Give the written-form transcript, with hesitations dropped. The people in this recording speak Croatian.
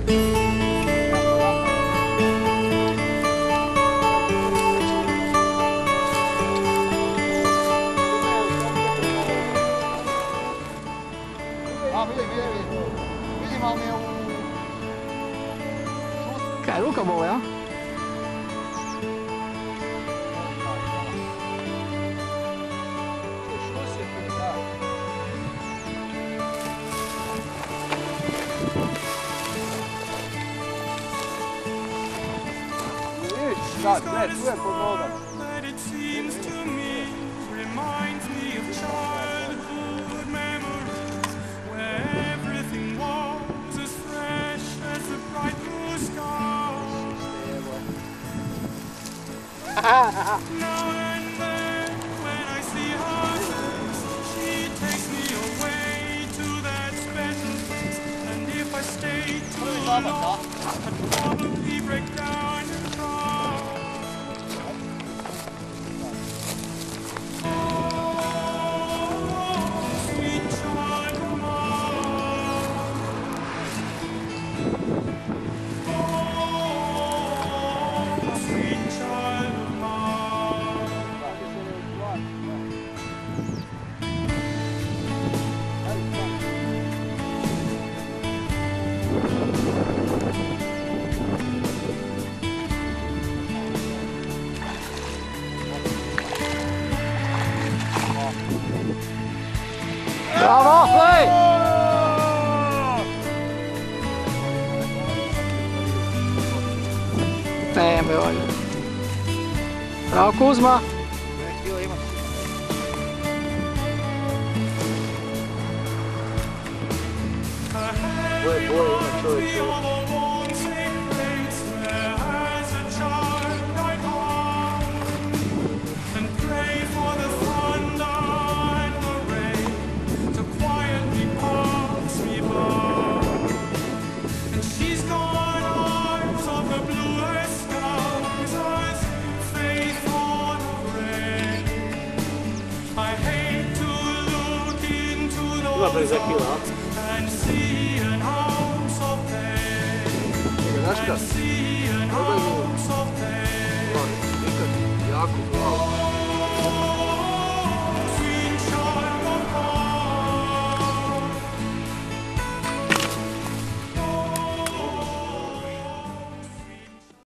Kaj, Luka bo, ja? Sad, ne, tu je pod nogama. Now and then, when I see her face, she takes me away to that special place. And if I stay too long, I'd probably break down and cry. Oh, sweet child of mine. Oh, sweet child of mine. Bravo, hej! Teme, olha. Bravo, Kuzma. Boje ima čovječe. Ima brza kila, a? Znaš šta? Probaj mu. Nikad jako